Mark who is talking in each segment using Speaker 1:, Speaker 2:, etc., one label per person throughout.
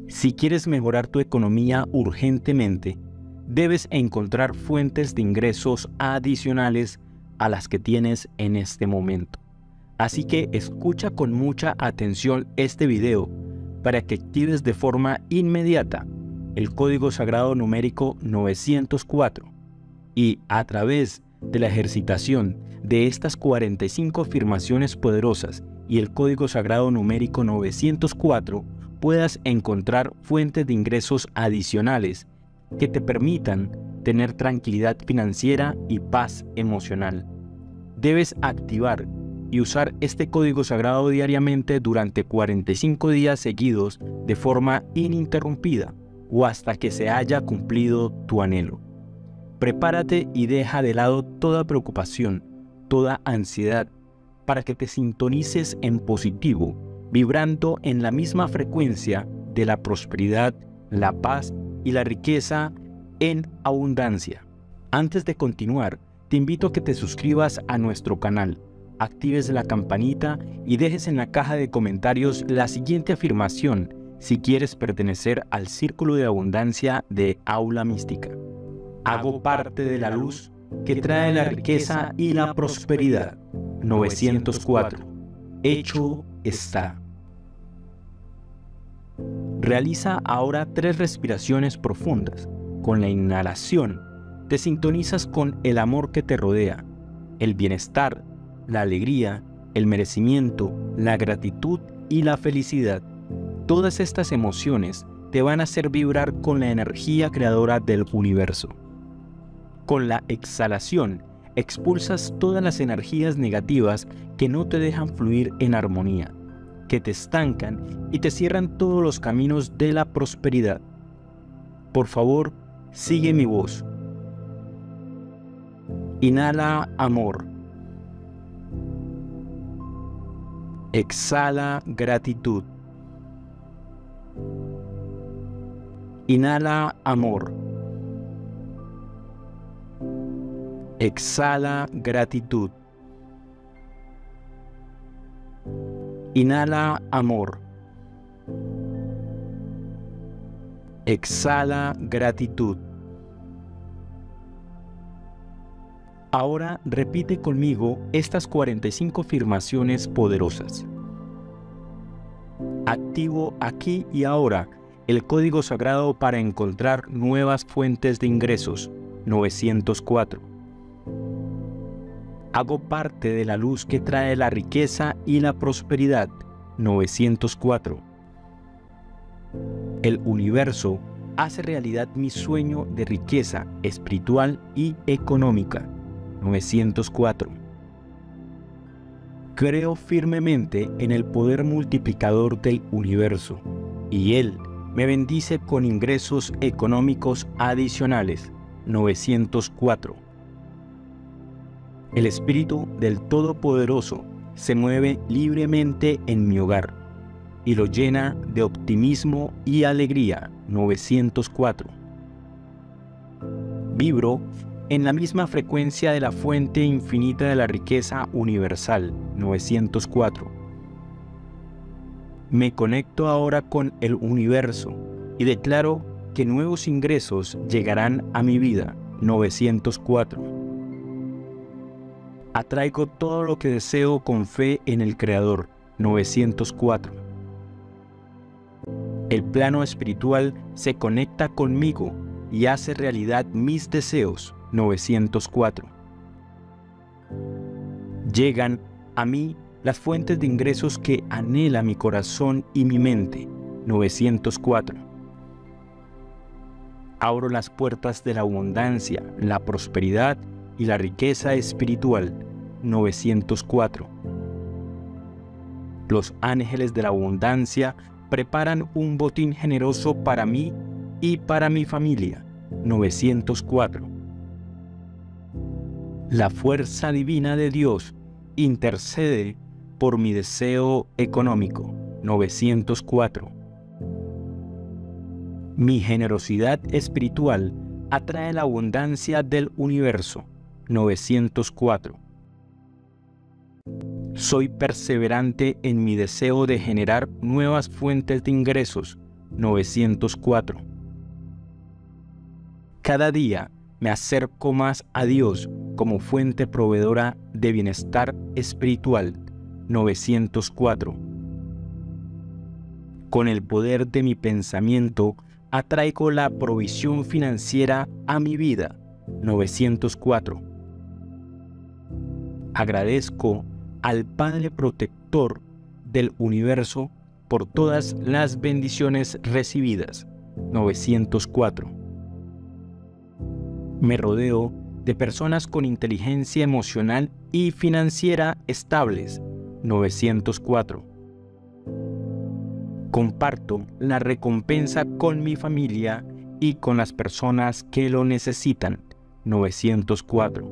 Speaker 1: Si quieres mejorar tu economía urgentemente, debes encontrar fuentes de ingresos adicionales a las que tienes en este momento. Así que escucha con mucha atención este video para que actives de forma inmediata el código sagrado numérico 904 y a través de la ejercitación de estas 45 afirmaciones poderosas y el código sagrado numérico 904 puedas encontrar fuentes de ingresos adicionales que te permitan tener tranquilidad financiera y paz emocional. Debes activar y usar este código sagrado diariamente durante 45 días seguidos de forma ininterrumpida o hasta que se haya cumplido tu anhelo. Prepárate y deja de lado toda preocupación, toda ansiedad, para que te sintonices en positivo, vibrando en la misma frecuencia de la prosperidad, la paz y la riqueza en abundancia. Antes de continuar, te invito a que te suscribas a nuestro canal, actives la campanita y dejes en la caja de comentarios la siguiente afirmación si quieres pertenecer al círculo de abundancia de Aula Mística. Hago parte de la luz que trae la riqueza y la prosperidad. 904. Hecho está. Realiza ahora 3 respiraciones profundas. Con la inhalación, te sintonizas con el amor que te rodea, el bienestar, la alegría, el merecimiento, la gratitud y la felicidad. Todas estas emociones te van a hacer vibrar con la energía creadora del universo. Con la exhalación, expulsas todas las energías negativas que no te dejan fluir en armonía, que te estancan y te cierran todos los caminos de la prosperidad. Por favor, sigue mi voz. Inhala amor. Exhala gratitud. Inhala amor. Exhala gratitud. Inhala amor. Exhala gratitud. Ahora repite conmigo estas 45 afirmaciones poderosas. Activo aquí y ahora el código sagrado para encontrar nuevas fuentes de ingresos. 904. Hago parte de la luz que trae la riqueza y la prosperidad. 904. El universo hace realidad mi sueño de riqueza espiritual y económica. 904. Creo firmemente en el poder multiplicador del universo y él me bendice con ingresos económicos adicionales. 904. El espíritu del Todopoderoso se mueve libremente en mi hogar y lo llena de optimismo y alegría. 904. Vibro en la misma frecuencia de la fuente infinita de la riqueza universal. 904. Me conecto ahora con el universo y declaro que nuevos ingresos llegarán a mi vida. 904. Atraigo todo lo que deseo con fe en el Creador. 904. El plano espiritual se conecta conmigo y hace realidad mis deseos. 904. Llegan a mí las fuentes de ingresos que anhela mi corazón y mi mente. 904. Abro las puertas de la abundancia, la prosperidad y la riqueza espiritual. 904. Los ángeles de la abundancia preparan un botín generoso para mí y para mi familia. 904. La fuerza divina de Dios intercede por mi deseo económico. 904. Mi generosidad espiritual atrae la abundancia del universo. 904. Soy perseverante en mi deseo de generar nuevas fuentes de ingresos. 904. Cada día me acerco más a Dios como fuente proveedora de bienestar espiritual. 904. Con el poder de mi pensamiento atraigo la provisión financiera a mi vida. 904. Agradezco al Padre Protector del universo por todas las bendiciones recibidas. 904. Me rodeo de personas con inteligencia emocional y financiera estables. 904. Comparto la recompensa con mi familia y con las personas que lo necesitan. 904.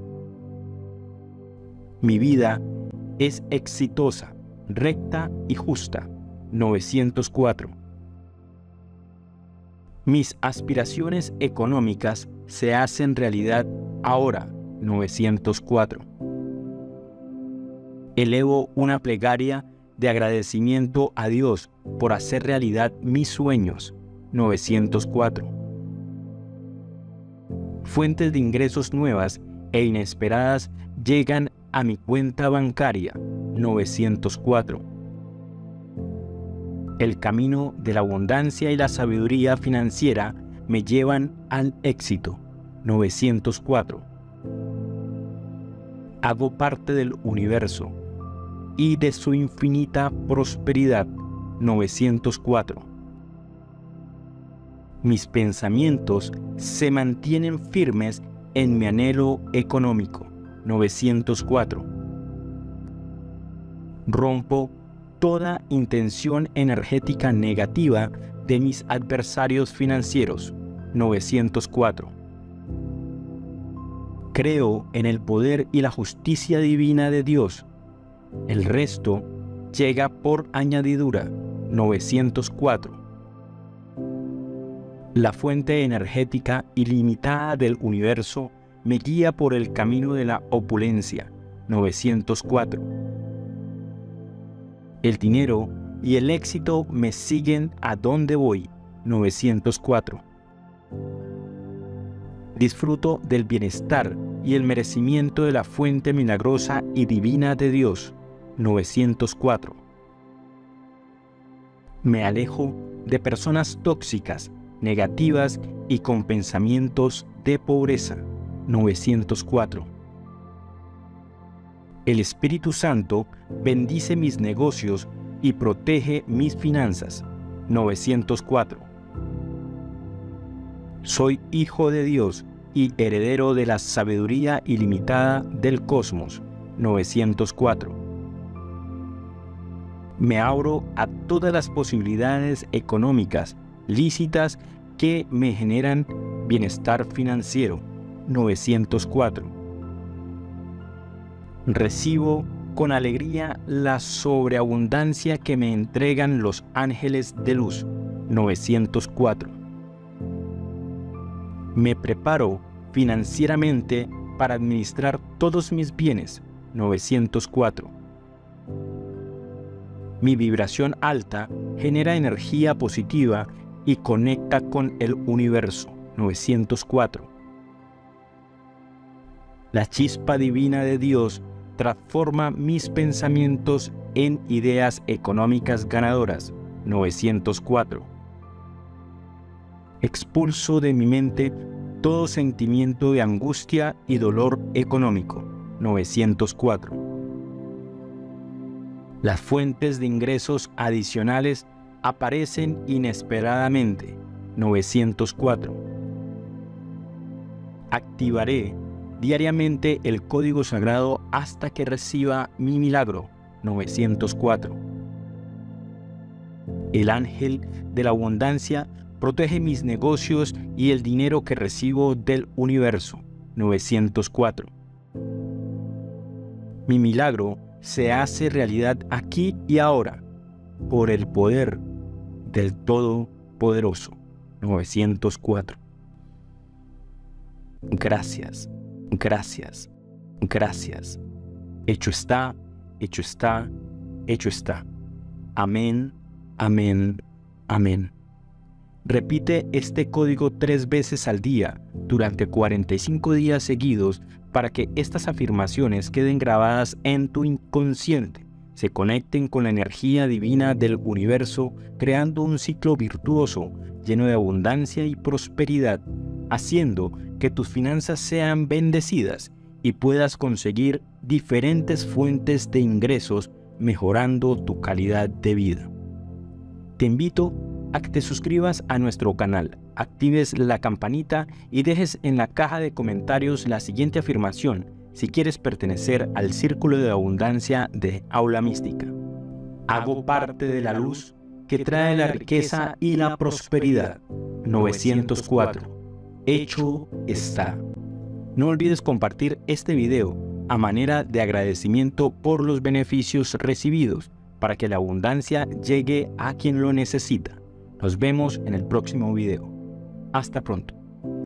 Speaker 1: Mi vida es exitosa, recta y justa. 904. Mis aspiraciones económicas se hacen realidad ahora. 904. Elevo una plegaria de agradecimiento a Dios por hacer realidad mis sueños. 904. Fuentes de ingresos nuevas e inesperadas llegan a mi cuenta bancaria. 904. El camino de la abundancia y la sabiduría financiera me llevan al éxito. 904. Hago parte del universo y de su infinita prosperidad. 904. Mis pensamientos se mantienen firmes en mi anhelo económico. 904. Rompo toda intención energética negativa de mis adversarios financieros. 904. Creo en el poder y la justicia divina de Dios. El resto llega por añadidura. 904. La fuente energética ilimitada del universo me guía por el camino de la opulencia. 904. El dinero y el éxito me siguen a donde voy. 904. Disfruto del bienestar y el merecimiento de la fuente milagrosa y divina de Dios. 904. Me alejo de personas tóxicas, negativas y con pensamientos de pobreza. 904. El Espíritu Santo bendice mis negocios y protege mis finanzas. 904. Soy hijo de Dios y heredero de la sabiduría ilimitada del cosmos. 904. Me abro a todas las posibilidades económicas lícitas que me generan bienestar financiero. 904. Recibo con alegría la sobreabundancia que me entregan los ángeles de luz. 904. Me preparo financieramente para administrar todos mis bienes. 904. Mi vibración alta genera energía positiva y conecta con el universo. 904. La chispa divina de Dios transforma mis pensamientos en ideas económicas ganadoras. 904. Expulso de mi mente todo sentimiento de angustia y dolor económico. 904. Las fuentes de ingresos adicionales aparecen inesperadamente. 904. Activaré diariamente el código sagrado hasta que reciba mi milagro. 904. El ángel de la abundancia protege mis negocios y el dinero que recibo del universo. 904. Mi milagro se hace realidad aquí y ahora por el poder del Todopoderoso. 904. Gracias, gracias, gracias. Hecho está, hecho está, hecho está. Amén, amén, amén. Repite este código 3 veces al día durante 45 días seguidos para que estas afirmaciones queden grabadas en tu inconsciente, se conecten con la energía divina del universo, creando un ciclo virtuoso lleno de abundancia y prosperidad, haciendo que tus finanzas sean bendecidas y puedas conseguir diferentes fuentes de ingresos, mejorando tu calidad de vida. Te invito a que te suscribas a nuestro canal, actives la campanita y dejes en la caja de comentarios la siguiente afirmación si quieres pertenecer al círculo de abundancia de Aula Mística. Hago parte de la luz que trae la riqueza y la prosperidad. 904. Hecho está. No olvides compartir este video a manera de agradecimiento por los beneficios recibidos para que la abundancia llegue a quien lo necesita. Nos vemos en el próximo video. Hasta pronto.